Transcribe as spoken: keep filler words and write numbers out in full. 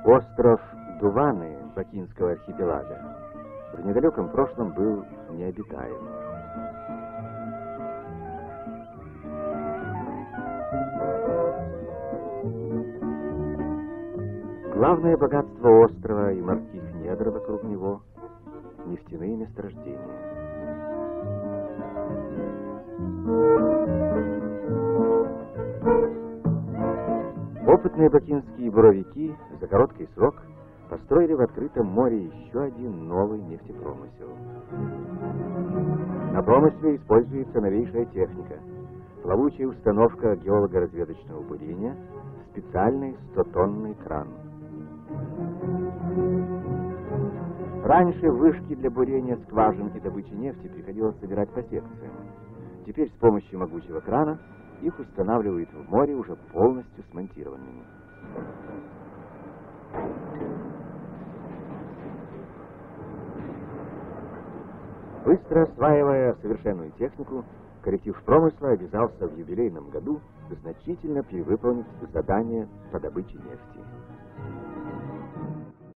Остров Дуваны Бакинского архипелага в недалеком прошлом был необитаем. Главное богатство острова и морских недр вокруг него — нефтяные месторождения. Опытные бакинские буровики за короткий срок построили в открытом море еще один новый нефтепромысел. На промысле используется новейшая техника. Плавучая установка геолого-разведочного бурения, специальный стотонный кран. Раньше вышки для бурения скважин и добычи нефти приходилось собирать по секциям. Теперь с помощью могучего крана их устанавливают в море уже полностью смонтированными. Быстро осваивая совершенную технику, коллектив промысла обязался в юбилейном году значительно перевыполнить задание по добыче нефти.